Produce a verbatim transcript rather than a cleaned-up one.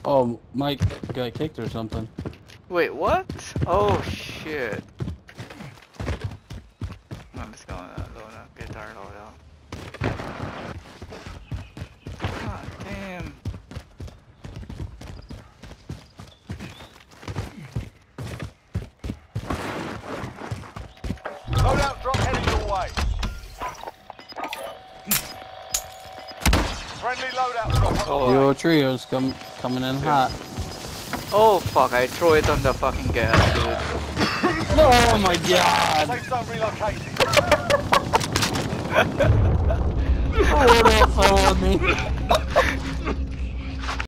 Oh, Mike got kicked or something. Wait, what? Oh shit. I'm just going to load up, get our load out. God damn. Loadout drop heading your way. Friendly loadout drop. Oh, Duo trios come coming in hot. oh fuck, I threw it on the fucking gas, dude. Oh my god! Safe zone relocated. Oh, that fell on me.